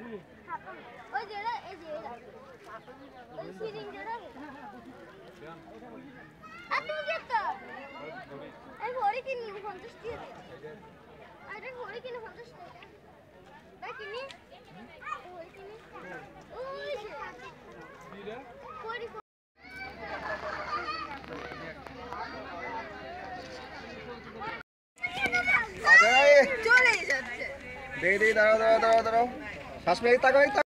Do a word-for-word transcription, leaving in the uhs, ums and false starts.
ওই যে এটা এই যে এটা ওই সিরিং যেটা আপনি কি করতে এই ঘড়ি কিনি পঞ্চাশ টাকা আরে ঘড়ি কিনি পঞ্চাশ টাকা দেখ কিনি ঘড়ি কিনি ওই যে কিরা ঘড়ি চলে যাচ্ছে দে দে দাঁড়াও দাঁড়াও দাঁড়াও দাঁড়াও শ্বাস মেরে তাকাও